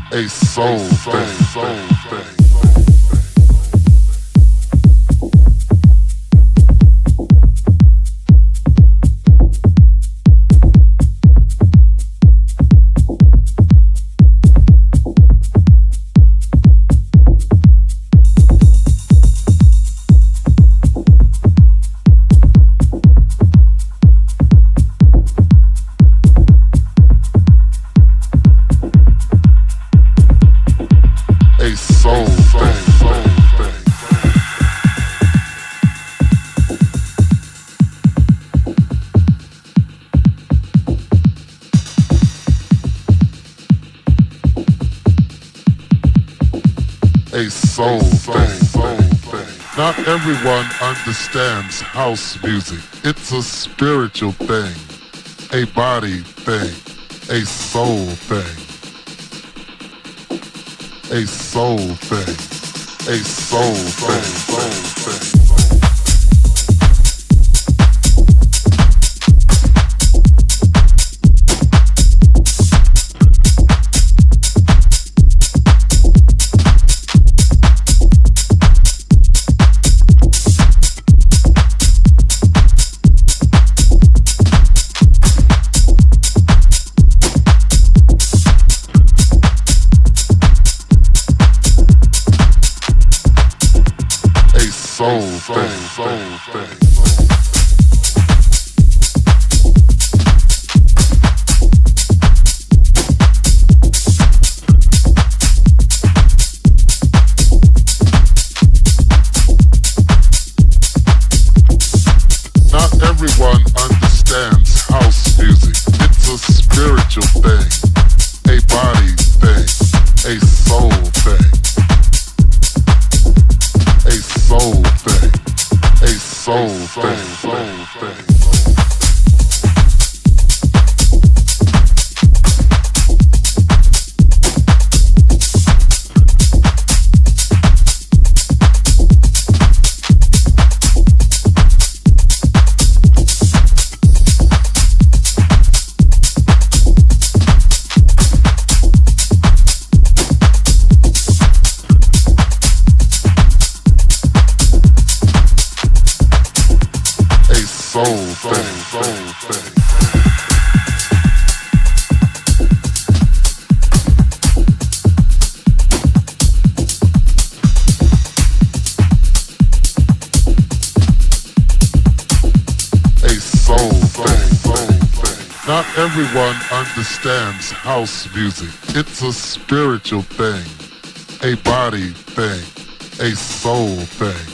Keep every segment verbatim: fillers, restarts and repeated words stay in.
a soul thing. A soul thing. Not everyone understands house music. It's a spiritual thing, a body thing, a soul thing. A soul thing. A soul thing. Soul thing. Soul thing, soul thing. Not everyone understands house music. It's a spiritual thing, a body thing, a soul thing. A soul thing, a soul thing, soul thing. Soul thing, soul thing. A soul thing, soul thing. Not everyone understands house music. It's a spiritual thing, a body thing, a soul thing.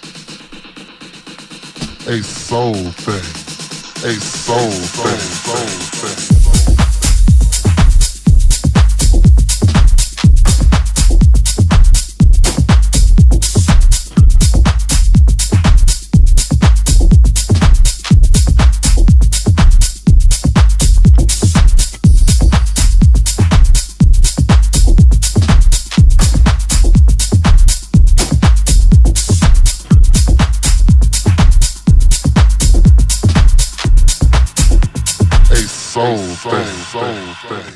A soul thing, a soul thing, soul thing. Soul thing, soul thing.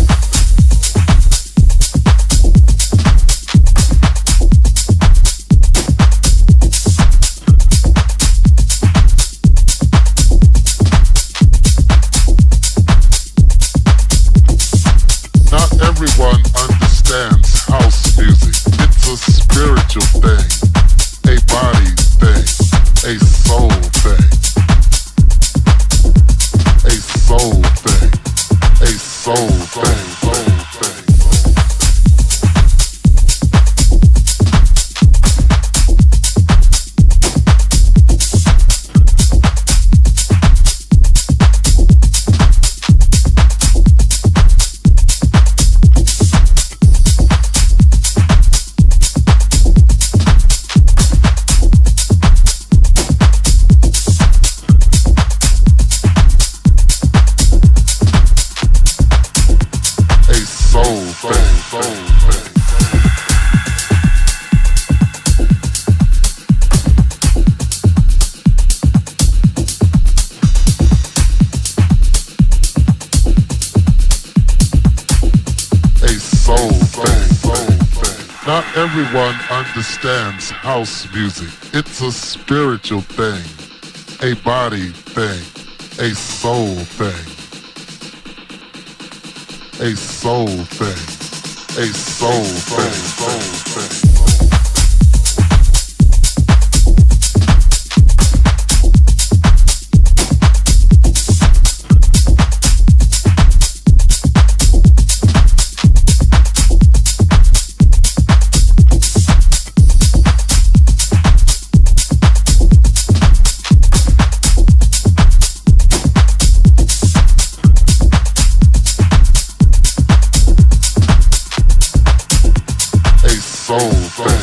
Not everyone understands house music. It's a spiritual thing, a body thing, a soul thing. A soul thing, a soul Not everyone understands house music. It's a spiritual thing, a body thing, a soul thing, a soul thing, a soul thing, soul thing. Soul thing.